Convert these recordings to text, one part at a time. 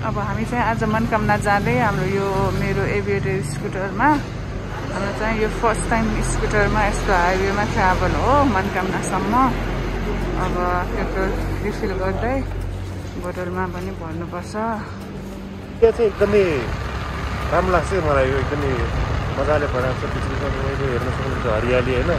अब हामी चाहिँ आज मनकामना जाँदै हाम्रो यो मेरो एभिएटर स्कुटरमा हाम्रो चाहिँ यो फर्स्ट टाइम स्कुटरमा यस्तो हाइवेमा ट्राभल हो मनकामनासम्म। अब पेट्रोल रिफिल गर्दै बोतलमा पनि भर्नुपर्छ। यो चाहिँ एकदमै राम्रो लाग्छ मलाई, यो एकदमै मजाले बनाएको छ। पिछले तपाईँले हेर्न सक्नुहुन्छ हरियाली होइन।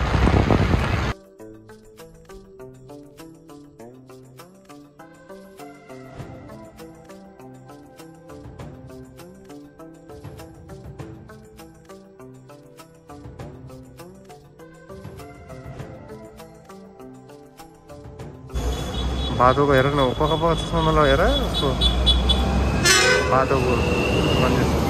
बाटोको हेर न, पक्का पक्का चस्मा नलगेर उसको बाटोको कन्डिसन।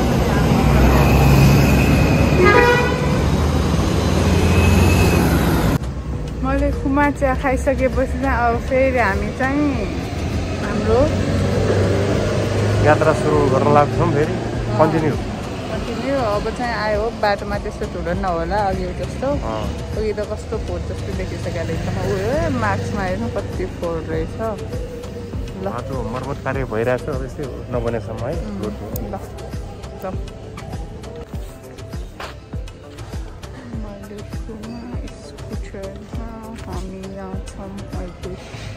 मैले कुमार चिया खाइसकेपछि चाहिँ अब फेरि हामी चाहिँ हाम्रो यात्रा सुरु गर्न लाग्छौँ फेरि कन्टिन्यू। अब चाहिँ आयो बाटोमा त्यस्तो ठुलो नहोला अघि जस्तो। अघि त कस्तो फोहोर जस्तो देखिसकेको रहेछ। उयो मार्क्समा हेर्नु कति फोहोर रहेछ। ल बाटो मर्मत कार्य भइरहेको छ अब यस्तै नबनेसम्म है। ल स्कुटरमा हामी जान्छौँ अहिले।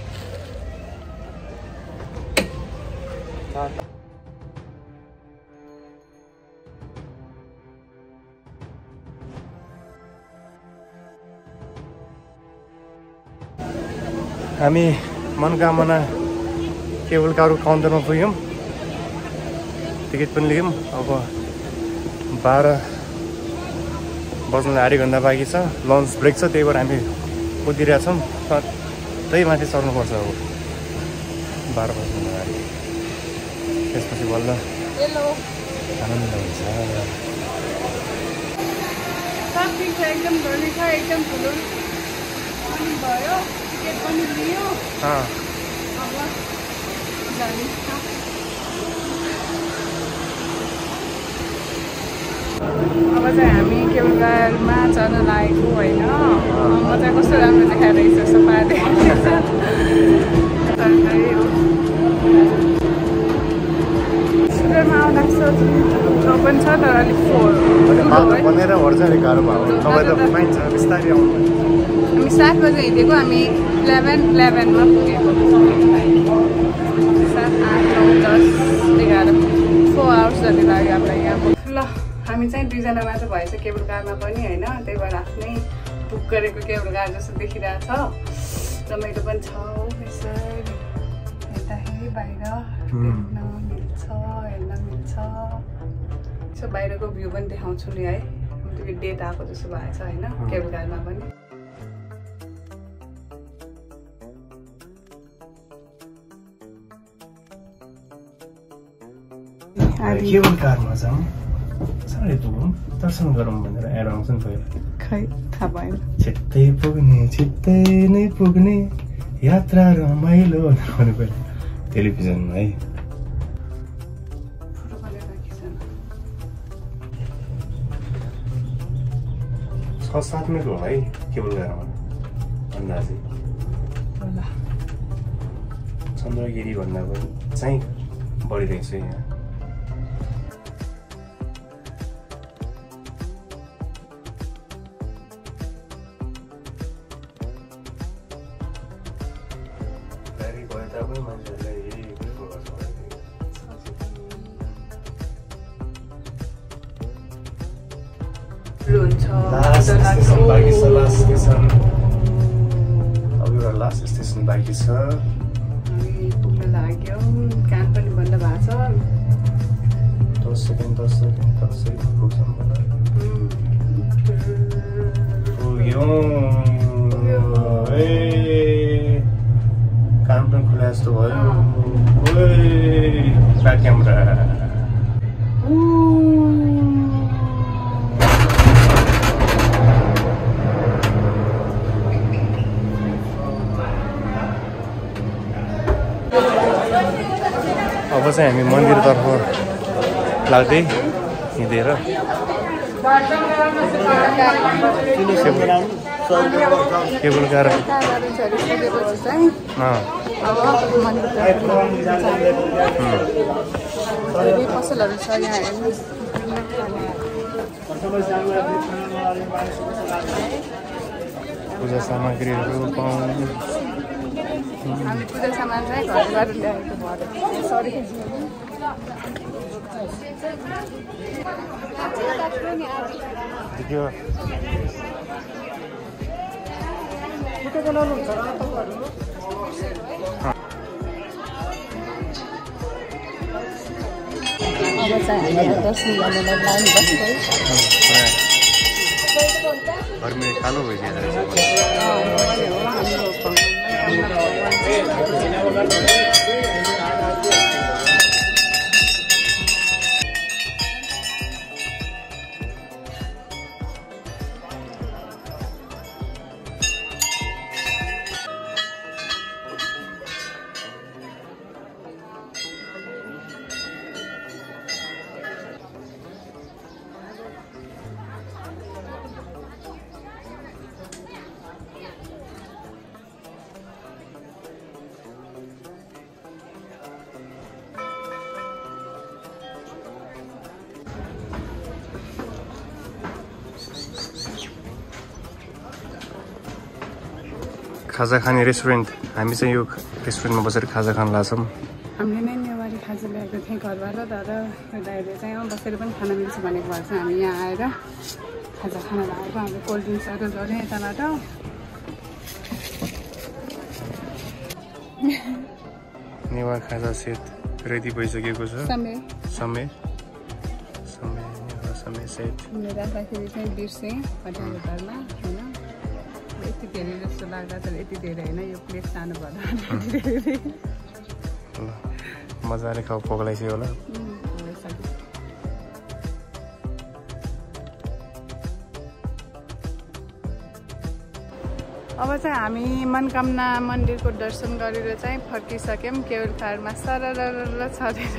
हामी मनकामना केबल कारको काउन्टरमा पुग्यौँ, टिकट पनि लियौँ। अब 12 बज्न आधी घन्टा बाँकी छ, लन्च ब्रेक छ, त्यही भएर हामी कुदिरहेछौँ। त्यही माथि चढ्नुपर्छ अब 12 बज्न आधी, त्यसपछि बल्ल आनन्द हुन्छ। एकदम धनी छ, एकदम ठुलो पनि भयो, टिकट पनि लियो। अब चाहिँ हामी केबल कारमा चढ्न लागेको होइन। म चाहिँ कस्तो राम्रो देखाएर रहेछ, सफा देखाइरहेछ। स्कुटरमा आउँदा पनि छ तर अलिक फोहोर बनेर ओर्छ अलिक गाह्रो भयो। तपाईँ त पाइन्छ बिस्तारै आउनु। हामी 7 बजे हिँडेको, हामी 11:11मा पुगेको। 7, 8, 9, 10, 11 4 आवर्स जति लाग्यो हामीलाई यहाँ। ल हामी चाहिँ 2 जना मात्र भएछ केबल कारमा पनि होइन। त्यही भएर आफ्नै बुक गरेको केबल कार जस्तो देखिरहेछ। रमाइलो पनि छ। यसरी हेर्दाखेरि बाहिर देख्न मिल्छ, हेर्न मिल्छ। यसो बाहिरको भ्यू पनि देखाउँछु नि है। त्यो डेट आएको जस्तो भएछ होइन केबल कारमा पनि। केबल कारमा जाउँ, साह्रै पुगौँ, दर्शन गरौँ भनेर एड आउँछ नि पहिला। खै थाहा भएन। छिट्टै पुग्ने छिट्टै नै पुग्ने यात्रा रमाइलो भन्नु पहिला टेलिभिजनमा है। 6-7 मिनट हो है केबल कारमा अन्दाजै। चन्द्रगिरी भन्दा पनि चाहिँ बढी रहेछ यहाँ। लास्ट स्टेसन बाँकी छ। पुग्न लाग्यो, काम पनि बन्द भएको छ। 10 सेकेन्ड पुग्छौँ। पुग्यौँ। काम पनि खुला जस्तो भयो। Back camera. अब चाहिँ हामी मन्दिरतर्फ लाग्दै हिँडेर केबल कार कारहरू झरिसकेपछि चाहिँ अब धेरै पसलहरू छ यहाँ हेर्नुहोस् पूजा सामग्रीहरू पाउनु हामी पूजा सामान चाहिँ घरबाट ल्याएको भयो सरी अब चाहिँ हामी दर्शन गर्नलाई लाइन बस्दै घरमा कालो भइदिएर खाजा खाने रेस्टुरेन्ट हामी चाहिँ यो रेस्टुरेन्टमा बसेर खाजा खान लाग्छौँ हामीले नै नेवारी खाजा ल्याएको थियौँ घरबाट तर यो दाइले चाहिँ बसेर पनि खान मिल्छ भनेको भएर चाहिँ हामी यहाँ आएर खाजा खान लागेको हामी कोल्ड ड्रिङ्क्सहरू गऱ्यौँ यताबाट नेवार खाजा सेट रेडी भइसकेको छ समय सेट राख्दाखेरि चाहिँ बिर्सेँ होटेलको घरमा होइन यति धेरै जस्तो लाग्दा तर यति धेरै होइन यो प्लेट सानो भएर मजाले खाऊ पग्लाइसक्यो होला अब चाहिँ हामी मनकामना मन्दिरको दर्शन गरेर चाहिँ फर्किसक्यौँ केवल कारमा सरर छरेर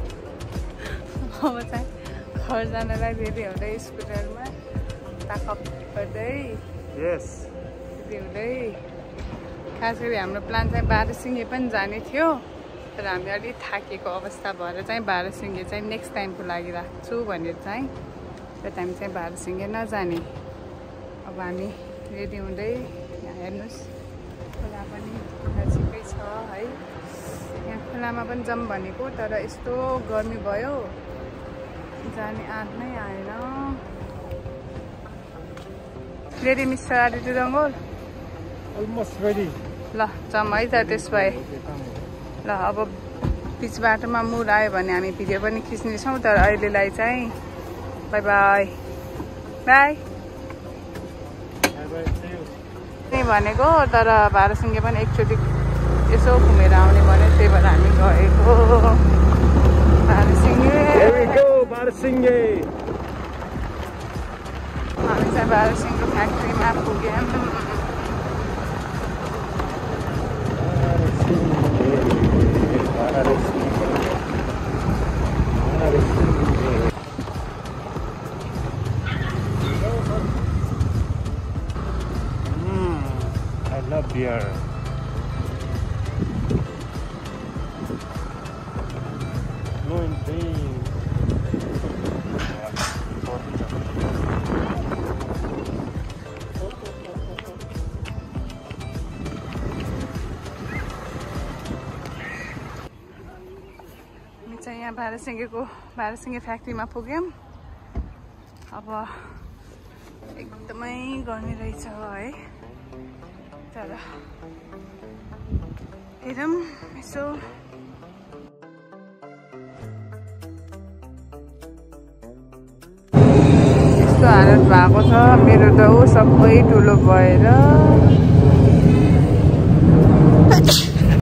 अब चाहिँ घर जानलाई रेडी हुँदै स्कुटरमा ताकप गर्दै हुँदै खास गरी हाम्रो प्लान चाहिँ बाह्रसिङ्गे पनि जाने थियो तर हामी अलिक थाकेको अवस्था भएर चाहिँ बाह्रसिङ्गे चाहिँ नेक्स्ट टाइमको लागि राख्छु भनेर चाहिँ त्यो टाइम चाहिँ बाह्रसिङ्गे नजाने अब हामी रेडी हुँदै यहाँ हेर्नुहोस् खोला पनि नजिकै छ है यहाँ खोलामा पनि जाउँ भनेको तर यस्तो गर्मी भयो जाने आँट नै आएन ready mister Aditya Dangol almost ready ल जाउँ है त त्यस भए ल अब बिच बाटोमा मुड आयो भने हामी भिडियो पनि खिच्नेछौँ तर अहिलेलाई चाहिँ बाई बाई बाई भनेको तर बाह्रसिङ्गे पनि एकचोटि यसो घुमेर आउने भने त्यही भएर हामी गएको बाह्रसिङ्गे हामी चाहिँ बाह्रसिङ्गे फ्याक्ट्रीमा पुग्यौँ I love beer. No in pain. चाहिँ यहाँ बाह्रसिङ्गे फ्याक्ट्रीमा पुग्यौँ अब एकदमै गर्मी रहेछ है तर हेरौँ यसो यस्तो हालत भएको छ मेरो त सबै ठुलो भएर